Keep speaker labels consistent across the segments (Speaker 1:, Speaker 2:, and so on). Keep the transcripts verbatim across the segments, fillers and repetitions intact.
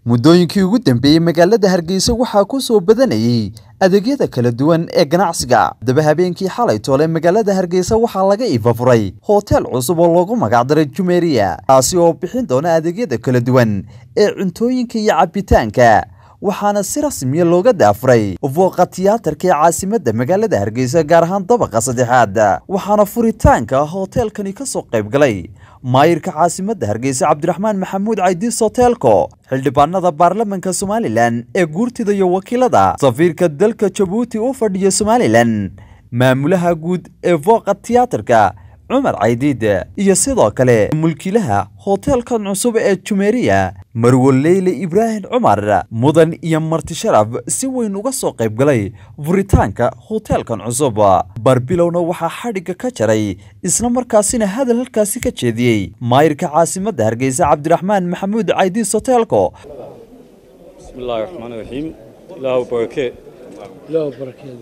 Speaker 1: muddooyinkii ugu dambeeyay magaalada Hargeysa waxaa ku soo badanayay adeegyada kala duwan ee ganacsiga. Daba habeenkii xalay toole magaalada Hargeysa waxaa laga iifafuray hotel cusub oo loogu magac daray Jumeria, kaasi oo bixin doona adeegyada kala duwan ee cuntooyinka iyo cabitaanka. waxaana si rasmi ah looga daafuray fooqa tiyaatarka ee caasimadda magaalada Hargeysa gaar ahaan dabaqa saddexaad. waxaana furitaanka hotelkani ka soo qayb galay maayirka caasimadda Hargeysa Cabdiraxmaan Maxamuud Caydiis Hotelko, xildhibaanada baarlamaanka Somaliland ee guurtida iyo wakiilada, safiirka dalka Djibouti oo fadhiya Somaliland, maamulaha guud ee fooqa tiyaatarka Cumar Caydiid iyo sidoo kale mulkiilaha hotelkan cusub ee Jumeria Marwo Leyle Ibrahim Cumar. mudan iyo marti sharaf si weyn uga soo qayb galay furitaanka hotelkan cusub. barbilowna waxaa xadhiga ka jaray isla markaasina hadal halkaasi ka jeediyay maayirka caasimadda Hargeysa Cabdiraxmaan Maxamuud Caydiis Hotelko.
Speaker 2: bismillaahir rahmaanir rahiim. ilaahu barakee ilaahu barakee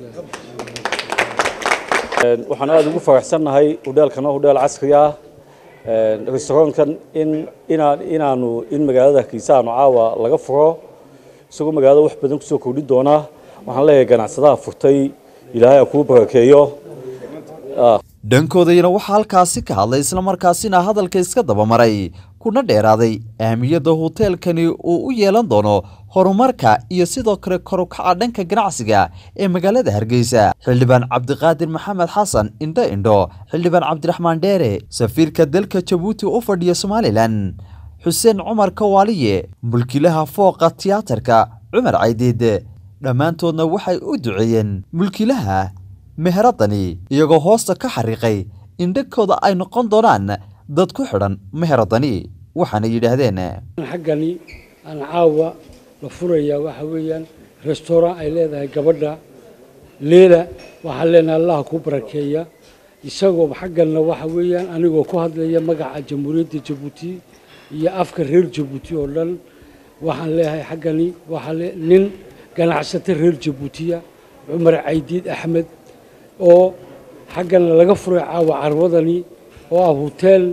Speaker 2: waxaan aad ugu faraxsanahay hotelkan oo hotel casri ah, restaurantkan in inaan inaanu in magaalada Hargeysa aanu caawa laga furo isagoo magaalada wax badan ku soo kordhin doona. waxaan leeyahay ganacsadaha furtay Ilaahay ku barakeeyo.
Speaker 1: dhankoodayna waxaa halkaasi ka hadlay isla markaasina hadalka iska daba maray kuna dheeraaday ahmiyadda hotelkani uu u yeelan doono horumarka iyo sidoo kale kor u kaca dhanka ganacsiga ee magaalada Hargeysa. xildhibaan Cabdiqaadir Maxamed Xasan Indho Indho, xildhibaan Cabdiraxmaan Dheere, safiirka dalka Djibouti oo fadhiya Somaliland, Xuseen Cumar Kawaaliye, mulkiilaha fooqa tiyaatarka Cumar Caydiid, dhammaantoodna waxay u duceeyeen mulkiilaha meheradani iyagoo hoosta ka xariiqay in dhankooda ay noqon doonaan dad ku xidhan meheradani. waxaana yidhaahdeen
Speaker 3: xaggani aan caawa la furaya waxa weeyaan restaurant ay leedahay gabadha Leela. waxaa leenahay Allah ku barakeeya isagoo xagganna waxa weeyaan anigoo ku hadlaya magaca Jamhuuriyadda Djibouti iyo afka reer Djibouti oo dhan waxaan leeyahay xaggani waxa nin ganacsato reer Djibouti Cumar Caydiid Axmed oo xaggan laga furay caawa carwadani oo ah hotel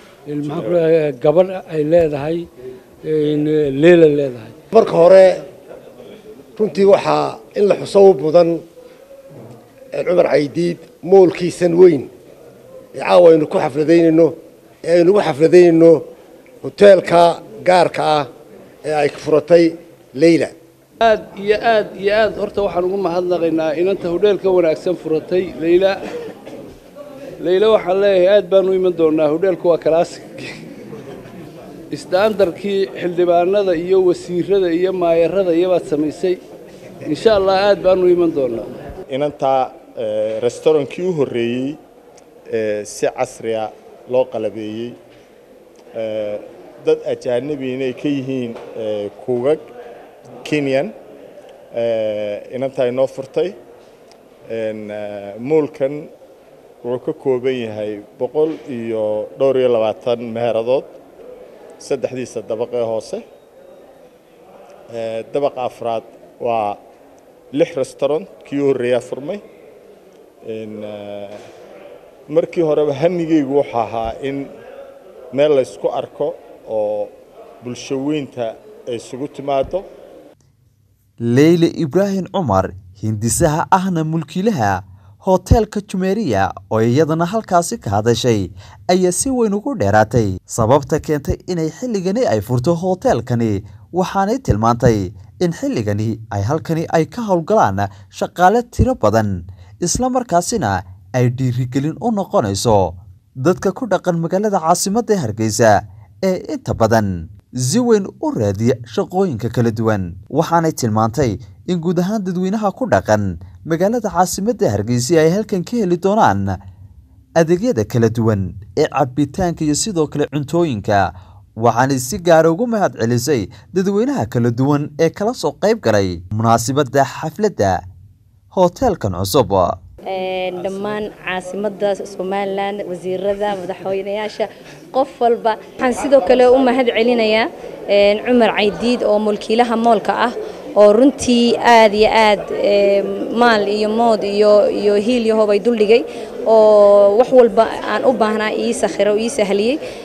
Speaker 3: gabadh ay leedahay Leela leedahay.
Speaker 4: marka hore runtii waxaa in la xuso mudan Cumar Caydiid moolkiisan weyn ee caawa aynu ku xafladaynayno ee aynu ku xafladaynayno hotelka gaarka ah ee ay furatay Leela.
Speaker 5: aad iyo aad iyo aad horta waxaan ugu mahadnaqaynaa inanta hotelka wanaagsan furatay Leela. Leela waxaan leeyahay aad baan u iman doonaa. hotelku waa classic istaandarkii xildhibaanada iyo wasiirada iyo maayarada iyabaad samaysay. insha Allah aad baan u iman doonaa.
Speaker 6: inanta restaurantkii u horeeyay si casri ah loo qalabeeyay, dad ajaanabi inay ka yihiin kuugag Kenyan inanta inoo furtay. moolkan wuxuu ka kooban yahay boqol iyo dhowr iyo labaatan meeradood, saddexdiisa dabaqee hoose. dabaqa afraad waa lix restaurant kii horeeya furmay. markii horeba hanigeygu wuxuu ahaa in meel la isku arko oo bulsho weynta ay isugu timaado.
Speaker 1: Leyle Ibrahim Cumar, hindisaha ahna mulkiilaha hotelka Jumeria oo iyadana halkaasi ka hadashay ayaa si weyn ugu dheeraatay sababta keentay inay xilligani ay furto hotelkani. waxaanay tilmaantay in xilligani ay halkani ay ka howlgalaan shaqaale tiro badan isla markaasina ay dhiirigelin u noqonayso dadka ku dhaqan magaalada caasimadda Hargeysa ee inta badan si weyn u raadiya shaqooyinka kala duwan. waxaanay tilmaantay in guud ahaan dadweynaha ku dhaqan magaalada caasimadda Hargeysa ay halkan ka heli doonaan adeegyada kala duwan ee cabitaanka iyo sidoo kale cuntooyinka. waxaanay si gaar ah ugu mahad celisay dadweynaha kala duwan ee kala soo qayb galay munaasabadda xafladda hotelkan cusub.
Speaker 7: dhammaan caasimadda Somaliland, wasiirada, madaxweynayaasha, qof walba waxaan sidoo kale u mahad celinayaa Cumar Caydiid oo mulkiilaha moolka ah oo runtii aad iyo aad maal iyo mood iyo iyo hiil iyo hobay dul dhigay oo wax walba aan u baahnaa ii sakhiro ii sahliyay.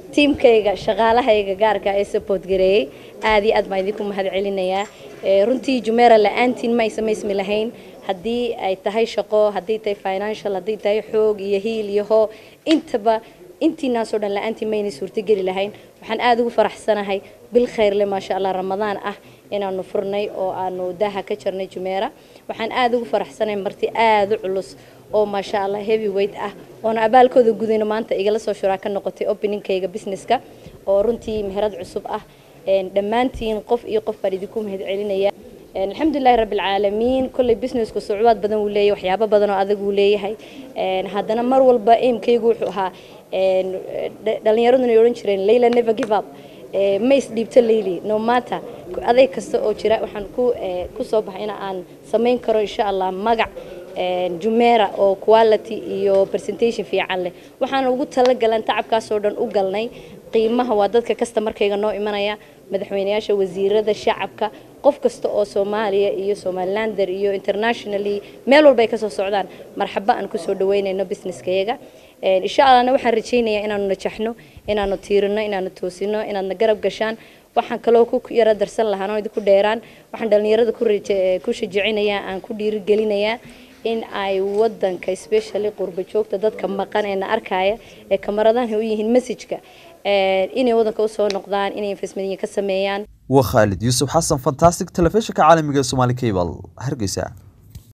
Speaker 7: tiimkayga shaqaalahayga gaarka ee support gareeyay aad iyo aad baan idinku mahad celinayaa runtii Jumeera la'aantiin ma samaysmi lahayn haddii ay tahay shaqo haddii tahay financial haddii tahay xoog iyo hiil iyo hoo intaba intiina soo dhan la'aantiin ma inay suurtageli lahayn waxaan aad ugu faraxsanahay bil khayr leh ma sha Allah Ramadaan ah inaanu furnay oo aanu daha ka jarnay Jumeera waxaan aad ugu faraxsanahay marti aad u culus oo ma sha Allah heavyweight ah oo abaalkooda gudayno maanta igala soo shuraaka noqotay openingkayga businesska oo runtii meherad cusub ah een dhamaantiin qof iyo qof baan idinku mahad celinaya een alxamdulillaah rabbil caalamiin kulli businessku suubaad badan uu leeyahay waxyaabo badan oo adag uu leeyahay een haddana mar walba aimkaygu wuxuu ahaa een dhalinyaraduna ay oran jireen Layla never give up ee ma is dhiibto Layli no matter aday kasta oo jira waxaan ku ku soo baxay in aan sameyn karo insha Allah magac Jumeera oo quality iyo presentation fiican leh waxaan ugu talagalan tacabkaas oo dhan u galnay qiimaha waa dadka customerkayga noo imanaya madaxweynayaasha wasiirada shacabka qof kasta oo Soomaaliya iyo Somalilander iyo internationally meel walba ay ka soo socdaan marxaba aan ku soo dhaweynayno businesskayga ee insha Allah waxaan rajaynayaa inaanu najaxno inaanu tiirino inaanu toosino inaanu garab gashaan waxaan kaloo ku yara darsan lahaano idinku dheeraan waxaan dhalinyarada ku ku shajicinayaa aan ku dhiirigelinayaa in ay wadanka especially qurba joogta dadka maqan ee na arkaya ee kamaradaha u yihiin message-ka ee inay wadanka u soo noqdaan inay investment ka sameeyaan
Speaker 1: wa Khalid Yusuf Hassan fantastic television ka caalamiga Somali Cable Hargeysa.